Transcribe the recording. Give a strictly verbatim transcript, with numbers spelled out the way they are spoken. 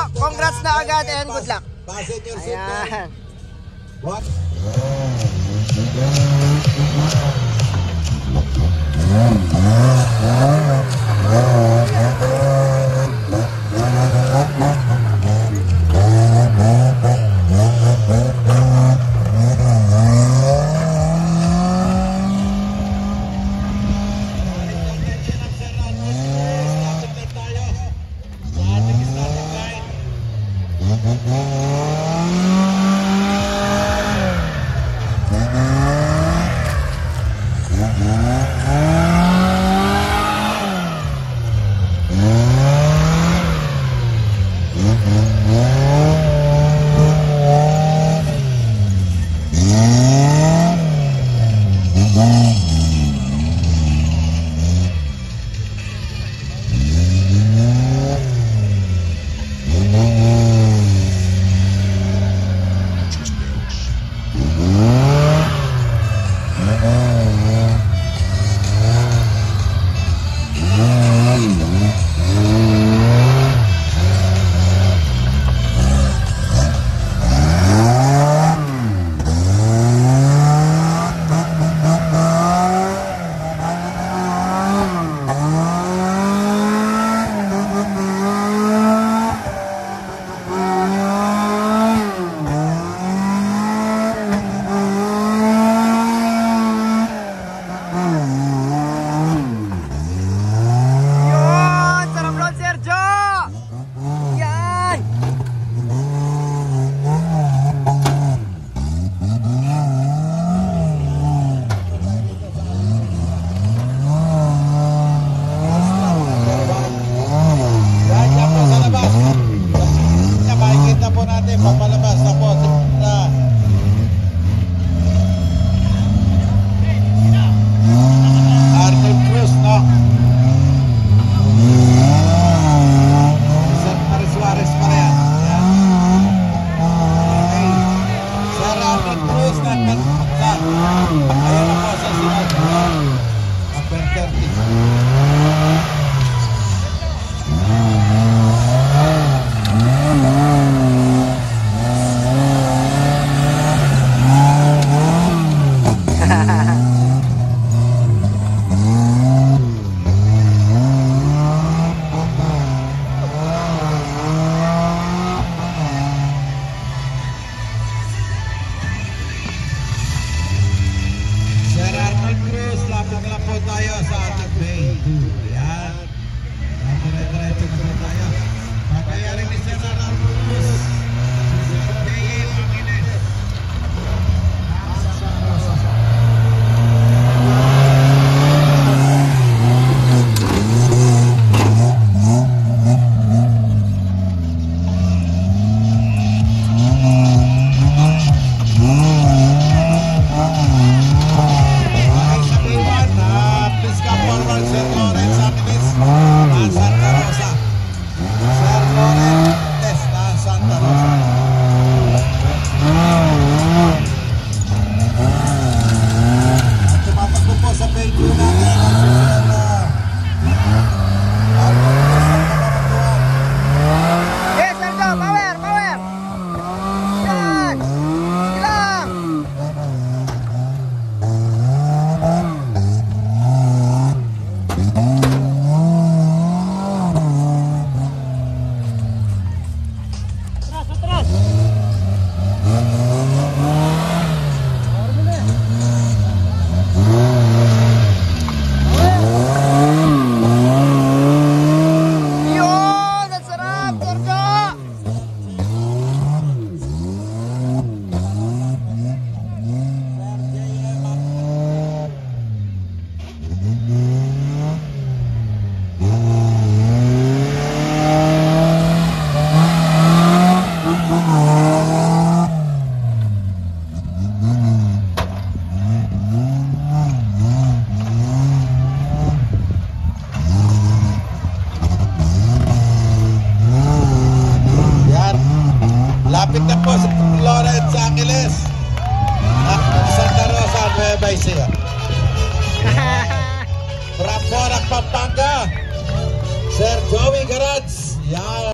congrats na agad and good luck. Passenger seat. Ayan. What? Papalabas na po na Arnold Cruz, no? Sir Maris Suarez pa rin. Okay. Sir Arnold Cruz na na. Ayan na po sa sunod. Number thirty. Sir Arnold Cruz, lapit lang po tayo sa ating bay. Ayan. Dire-diretso na po tayo. Pagkayari ni Sir Arnold Cruz. Bay Mangiles. Lapit na po sa Lawrence Angeles. Santa Rosa, Nueva Ecija. From Porac, Pampanga, Sir Joey Garats. Yan.